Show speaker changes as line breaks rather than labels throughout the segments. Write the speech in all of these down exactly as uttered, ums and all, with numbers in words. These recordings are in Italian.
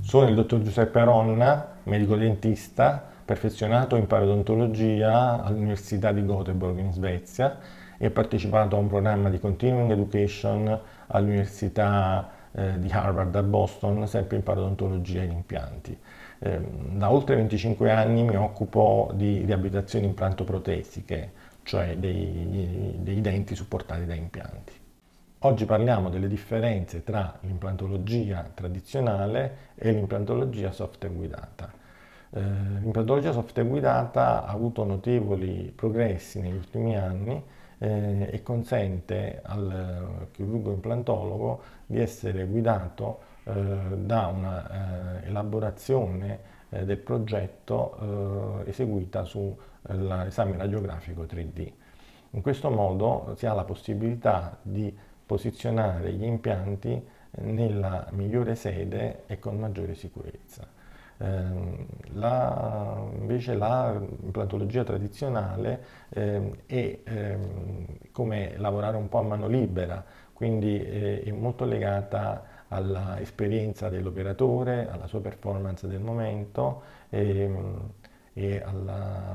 Sono il dottor Giuseppe Aronna, medico dentista, perfezionato in parodontologia all'Università di Göteborg in Svezia e ho partecipato a un programma di Continuing Education all'Università eh, di Harvard a Boston, sempre in parodontologia e in impianti. Eh, da oltre venticinque anni mi occupo di riabilitazioni implantoprotesiche, cioè dei, dei denti supportati da impianti. Oggi parliamo delle differenze tra l'implantologia tradizionale e l'implantologia software guidata. Eh, l'implantologia software guidata ha avuto notevoli progressi negli ultimi anni eh, e consente al chirurgo implantologo di essere guidato eh, da una eh, elaborazione eh, del progetto eh, eseguita sull'esame radiografico tre D. In questo modo si ha la possibilità di posizionare gli impianti nella migliore sede e con maggiore sicurezza. Eh, la, invece l'implantologia tradizionale eh, è eh, come lavorare un po' a mano libera, quindi eh, è molto legata all'esperienza dell'operatore, alla sua performance del momento e, e alla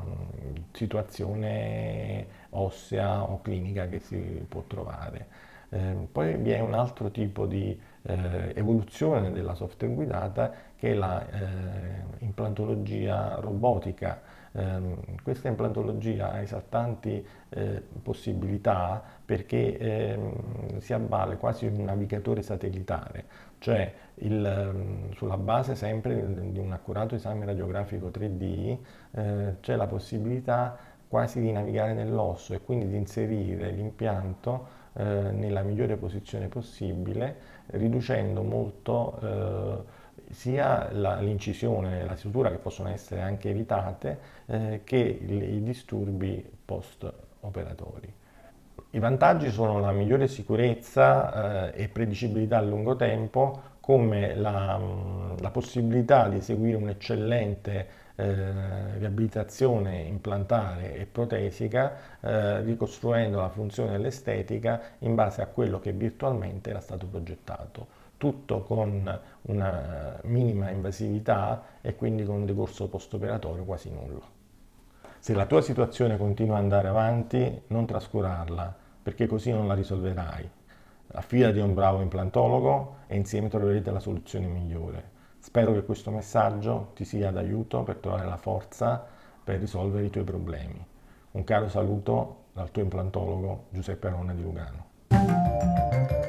situazione ossea o clinica che si può trovare. Eh, poi vi è un altro tipo di eh, evoluzione della software guidata che è la eh, implantologia robotica. Eh, questa implantologia ha esaltanti eh, possibilità perché eh, si avvale quasi di un navigatore satellitare, cioè il, sulla base sempre di un accurato esame radiografico tre D eh, c'è la possibilità quasi di navigare nell'osso e quindi di inserire l'impianto eh, nella migliore posizione possibile, riducendo molto eh, sia l'incisione e la sutura, che possono essere anche evitate, eh, che i, i disturbi post-operatori. I vantaggi sono la migliore sicurezza eh, e predicibilità a lungo tempo, come la, la possibilità di eseguire un'eccellente eh, riabilitazione implantare e protesica, eh, ricostruendo la funzione e l'estetica in base a quello che virtualmente era stato progettato. Tutto con una minima invasività e quindi con un decorso post-operatorio quasi nullo. Se la tua situazione continua ad andare avanti, non trascurarla, perché così non la risolverai. Affidati a un bravo implantologo e insieme troverete la soluzione migliore. Spero che questo messaggio ti sia d'aiuto per trovare la forza per risolvere i tuoi problemi. Un caro saluto dal tuo implantologo Giuseppe Aronna di Lugano.